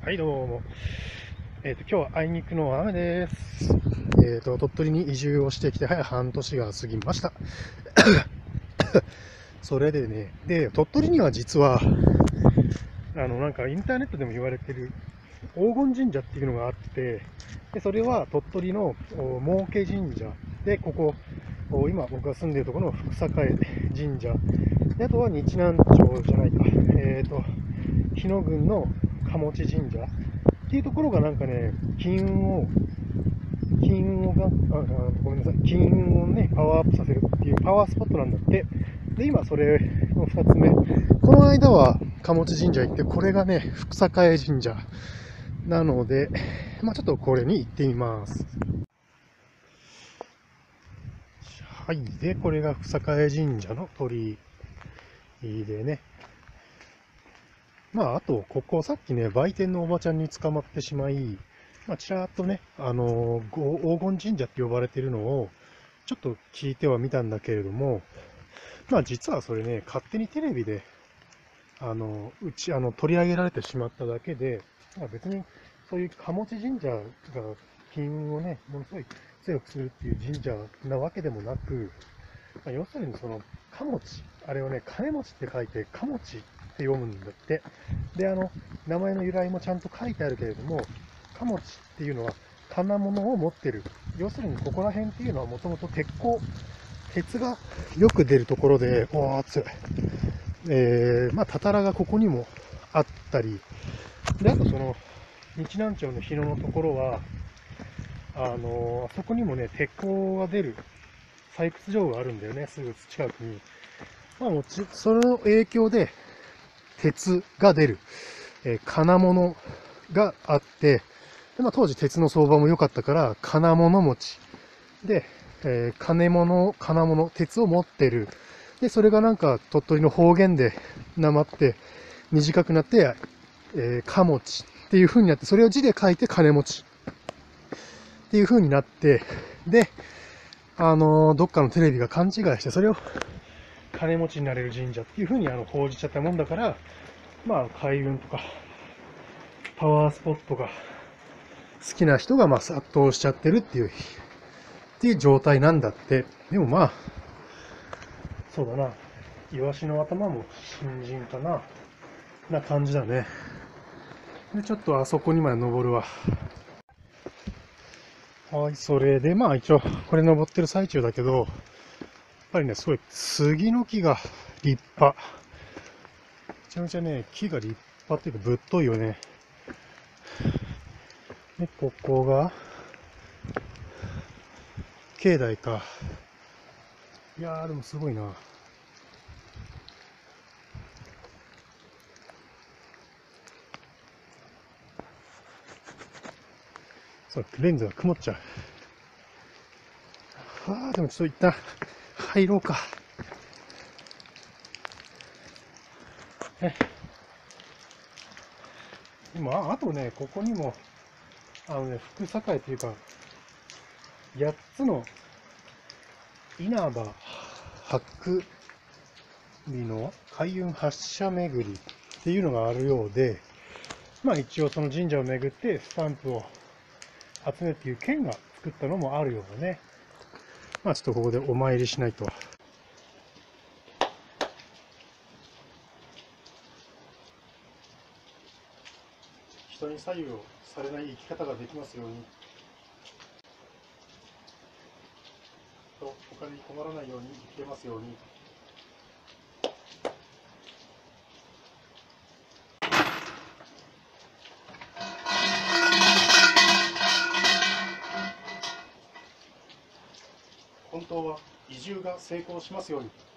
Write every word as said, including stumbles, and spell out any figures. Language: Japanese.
はいどうも。えっ、と、今日はあいにくの雨です。えっ、と、鳥取に移住をしてきて、早半年が過ぎました。それでね、で、鳥取には実は、あの、なんかインターネットでも言われてる黄金神社っていうのがあって、で、それは鳥取のお儲神社で、ここ、お今僕が住んでいるところの福栄神社。で、あとは日南町じゃないか、えっ、と、日野郡の鴨地神社っていうところがなんかね、金運を、金運をが、あ、ごめんなさい、金運をね、パワーアップさせるっていうパワースポットなんだって。で、今それのふたつめ。この間は鴨地神社行って、これがね、福栄神社なので、まあちょっとこれに行ってみます。はい。で、これが福栄神社の鳥居でね。まあ、あと、ここ、さっきね、売店のおばちゃんに捕まってしまい、まあ、ちらっとね、あのー、黄金神社って呼ばれてるのを、ちょっと聞いてはみたんだけれども、まあ、実はそれね、勝手にテレビで、あの、うち、あの、取り上げられてしまっただけで、まあ、別に、そういう鴨地神社が金運をね、ものすごい強くするっていう神社なわけでもなく、まあ、要するにその、鴨地、あれをね、金持ちって書いて、鴨地って読むんだって。で、あの、名前の由来もちゃんと書いてあるけれども、鴨地っていうのは金物を持ってる。要するにここら辺っていうのはもともと鉄鋼、鉄がよく出るところで、おー、熱い。えー、まあ、たたらがここにもあったり、で、あとその、日南町の日野のところは、あのー、あそこにもね、鉄鋼が出る採掘場があるんだよね、すぐ近くに。まあ、もち、その影響で、鉄が出る、えー、金物があって、でまあ、当時鉄の相場も良かったから、金物持ち。で、えー、金物、金物、鉄を持ってる。で、それがなんか鳥取の方言でなまって短くなって、えー、かもちっていう風になって、それを字で書いて金持ちっていう風になって、で、あのー、どっかのテレビが勘違いして、それを金持ちになれる神社っていう風にあの報じちゃったもんだから、まあ、開運とか、パワースポットが好きな人がまあ殺到しちゃってるっていう、っていう状態なんだって。でもまあ、そうだな。イワシの頭も新人かな。な感じだね。で、ちょっとあそこにまで登るわ。はい、それでまあ一応、これ登ってる最中だけど、やっぱりね、すごい杉の木が立派。めちゃめちゃね、木が立派っていうかぶっといよね。で、ここが、境内か。いやー、でもすごいな。そう、レンズが曇っちゃう。はあ、でもちょっと一旦入ろうか。え、今、ああとね、ここにも、あのね、福栄というか、やっつの稲葉白美の開運発射巡りっていうのがあるようで、まあ一応その神社を巡ってスタンプを集めるっていう県が作ったのもあるようだね。まあちょっとここでお参りしないと。人に左右をされない生き方ができますように。とお金に困らないように生きれますように。本当は移住が成功しますように。